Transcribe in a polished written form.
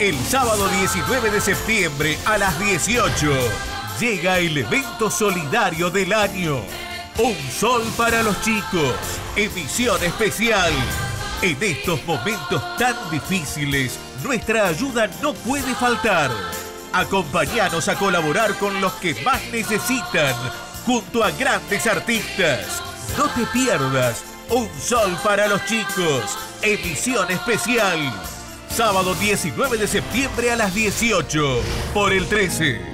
El sábado 19 de septiembre a las 18 llega el evento solidario del año. Un sol para los chicos. Emisión especial. En estos momentos tan difíciles, nuestra ayuda no puede faltar. Acompáñanos a colaborar con los que más necesitan, junto a grandes artistas. No te pierdas Un sol para los chicos. Emisión especial. Sábado 19 de septiembre a las 18 por el 13.